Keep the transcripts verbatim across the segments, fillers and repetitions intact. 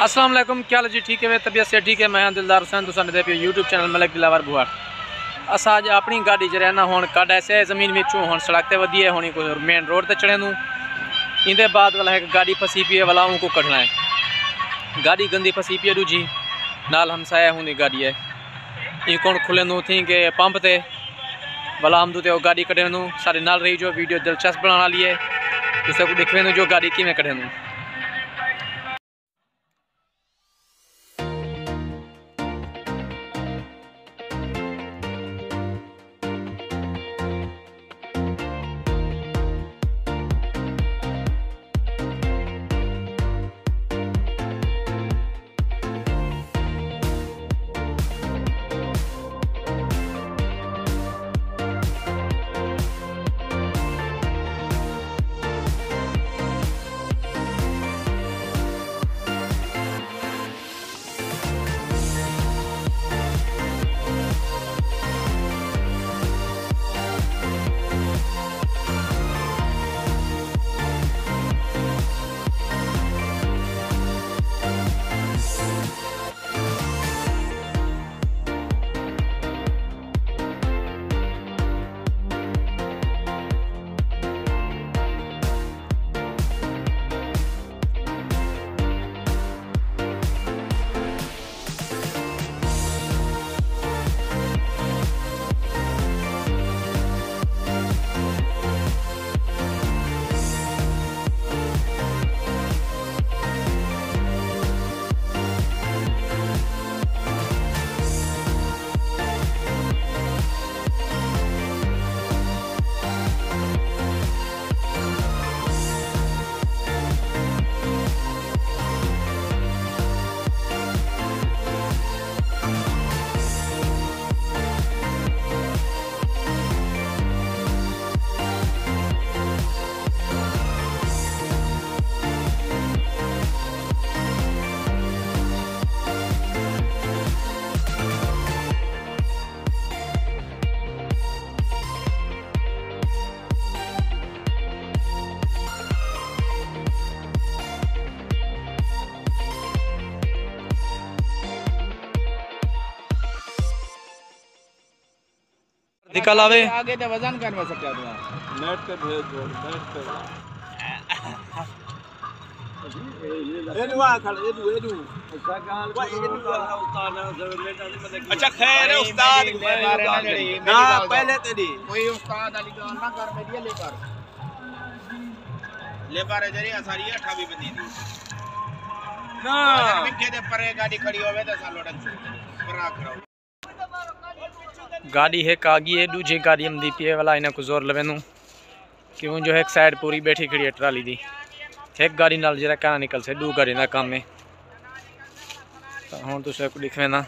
अस्सलाम वालेकुम, क्या हाल जी? ठीक है, तबीयत से ठीक है। मैं दिलदार हुसैन, तुम दे पे यूट्यूब चैनल मलिक दिलावर बुहार। अस अज अपनी गाड़ी च रहना हूँ कड ऐसे ज़मीन में हूँ सड़क ते वधिए होनी कोई मेन रोड ते चढ़े दूँ। इंदे बाद वाला एक गाड़ी फसी पी है वाला उनको कढ़ना है। गाड़ी गंदी फसी पी है दूजी नाल हमसाया होंगी गाड़ी है ये कौन खुले दूँ थी कि पंप ते वाला हम दूँ गाड़ी कढ़े दूँ। सारे नाल रही जो वीडियो दिलचस्प बनाने वाली है, तुसे को दिखवे दूँ जो गाड़ी किमें कढ़े दूँ। निकल आवे आगे तो वजन कर में सकता है नेट पे भेज दो नेट पे ए नुआ खड़ ए दू ए दू वा ए दू उस्ताद अच्छा खैर है उस्ताद ना पहले तेरी कोई उस्ताद अली गाल ना कर मेरी लेकर लेकर जरिया सारी अठा भी बंदी थी ना विखे दे परे गाड़ी खड़ी होवे तो सा लोडन करा कराओ गाड़ी है कागी है दूजी गाड़ी हम दी पी वाला इन्हें को जोर लवे नू क्यों जो है एक साइड पूरी बैठी खड़ी है ट्राली दी एक गाड़ी नाल जरा कहना निकल से दू गाड़ी ना काम में तो हुण तुसे को दिखवे ना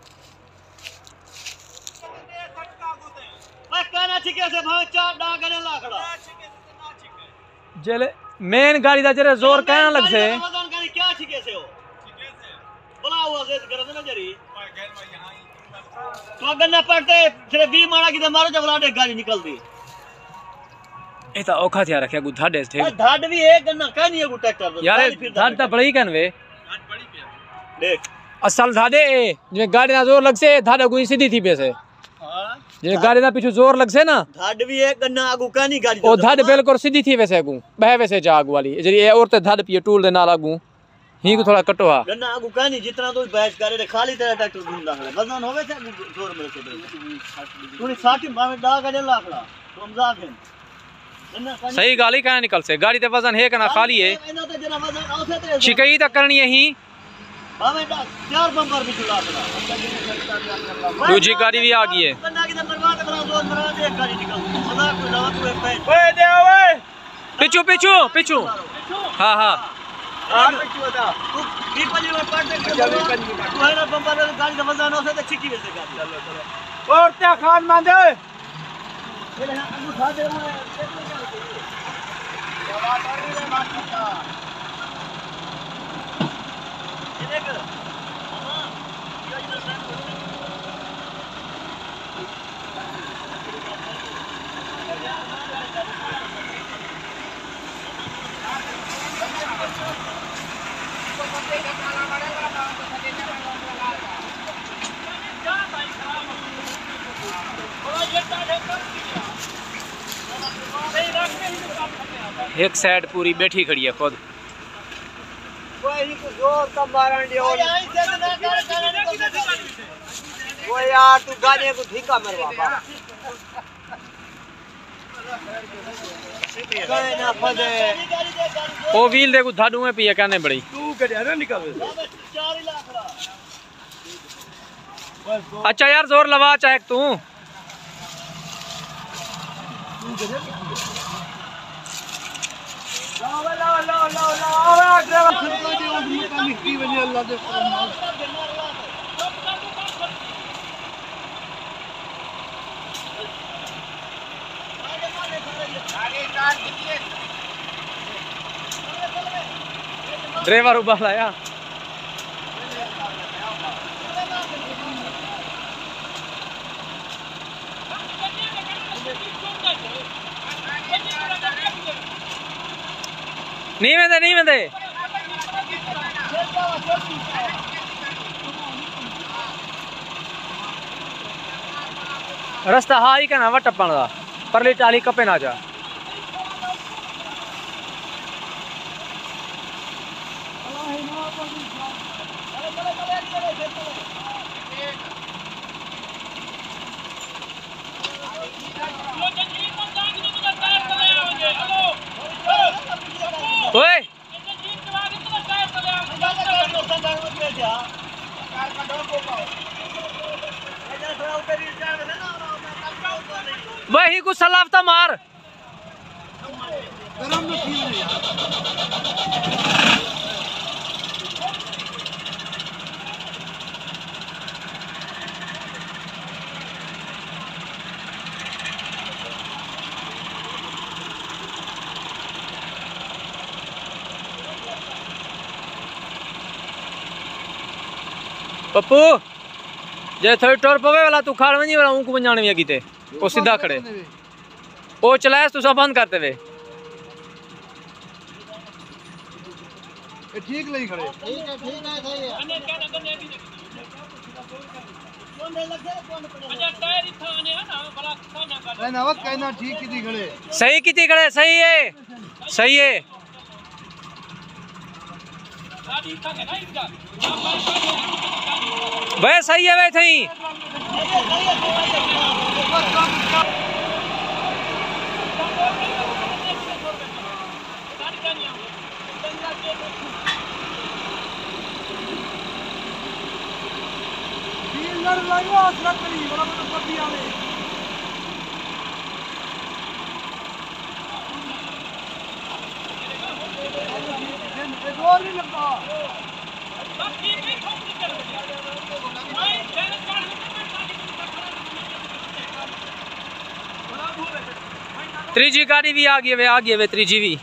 जेले मेन गाड़ी दा जरे जोर कहना लग से क्या छिके से हो बोला हुआ से कर ना जरी तो अगर ना पड़ते सिर्फ बीस मारा की मारो जब लाडे गाड़ी निकल दी ए ता औखा थिया रखे गु धाडे थे धाड भी एक गन्ना का नहीं है गु ट्रैक्टर यार धाड ता बड़ी कनवे धाड बड़ी पे देख असल धाडे ए जे गाड़ी ना जोर लग से धाडे गु सीधी थी पे से हां जे गाड़ी ना पीछे जोर लग से ना धाड भी एक गन्ना आगु का नहीं गाड़ी ओ धाड बिल्कुल सीधी थी वैसे गु बह वैसे जा आगु वाली जरी ए और ते धाड पिए टूल दे नाल आगु ही को थोड़ा कटो हा गन्ना आगु का नहीं जितना तो बैच करे रे खाली तेरा ट्रैक्टर घूमदा है वजन होवे से जोर में से तूने साठ में डा गाड़ी लाखड़ा तुम जा के सही गाली कहां निकल से गाड़ी ते वजन है कना खाली है इना ते जना वजन औसे ते शिकायत त करनी है ही हमें चार बम्पर भी चला दला दूजी गाड़ी भी आ गई है गन्ना की बर्बाद करा जोर मरा दे गाड़ी निकल सदा कोई ना कोई पे ओए दे ओए पीछू पीछू पीछू हां हां आर में क्यों था तू दीपली में पड़ दे तू है ना बम्पर में गाड़ी का वजन औसे ते छिकी वैसे गाड़ी चलो चलो और त्या खान मान दे ये ना उठा दे मैं जवाब कर रही है बात का ये देख मामा ये इधर से एक साइड पूरी बैठी खड़ी है खुद। वो यार तू गाने को धीका मरवा ओ व्हील देखो धाडू में पिया कहने बड़ी तू गड्या ना निकल। अच्छा यार जोर लगा चाहे तू ड्राइवर उबा लाया। नहीं वेंदे नहीं वेंदे रास्ता हा ही कहना वा टप्पण दा परली टाली कपे ना जा। ओए वही कुछ सलाफता मार पप्पू जे थोड़ी टोर पवे वाला तू खाड़ वनी वाला ऊक बंजाने में कीते ओ सीधा खड़े ओ चलाएस तू सब बंद करते वे ए ठीक नहीं खड़े ठीक है ठीक है सही है अन्य क्या करने की कौन नहीं लगे कौन पड़े अच्छा टायर ही था ने है ना बड़ा खाना कर ना वक्त कहना ठीक कितनी खड़े सही कितनी खड़े सही है सही है गाड़ी था के नहीं जा वे सही है वे थई त्रीजी गाड़ी भी आ गई वे आ गई वे त्रीजी भी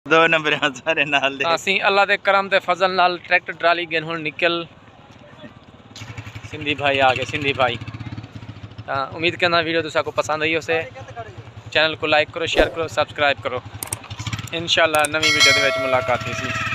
दो नंबर सारे नाल दे ਅਸੀਂ ਅੱਲਾ ਦੇ ਕਰਮ ਤੇ ਫਜ਼ਲ ਨਾਲ ट्रैक्टर ट्राली गए ਹੁਣ निकल सिंधी भाई आ गए सिंधी भाई ਤਾਂ उम्मीद करना वीडियो तुसा को पसंद आई उसे चैनल को लाइक करो शेयर करो सब्सक्राइब करो इंशाल्लाह नवी वीडियो ਦੇ ਵਿੱਚ ਮੁਲਾਕਾਤ ਹੋਈ